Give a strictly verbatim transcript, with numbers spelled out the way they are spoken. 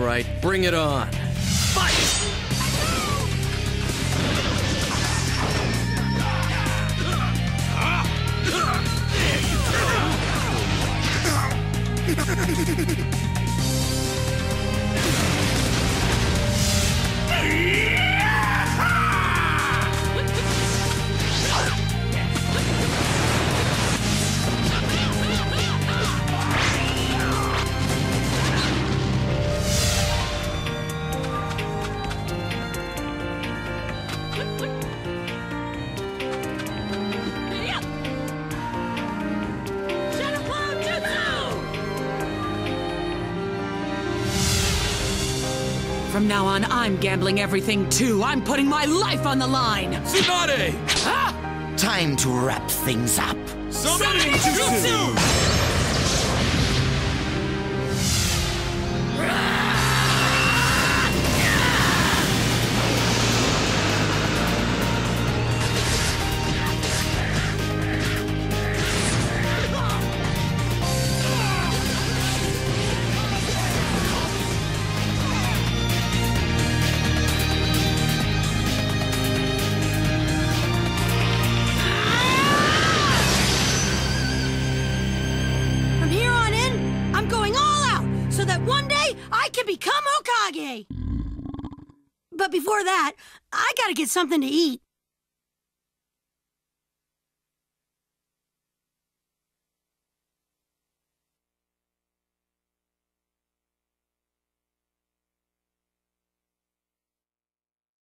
right, bring it on. Fight! From now on, I'm gambling everything, too. I'm putting my life on the line. Tsunade! Ah! Time to wrap things up. Summoning Jutsu! From here on in, I'm going all out so that one day I can become Hokage. But before that, I gotta get something to eat.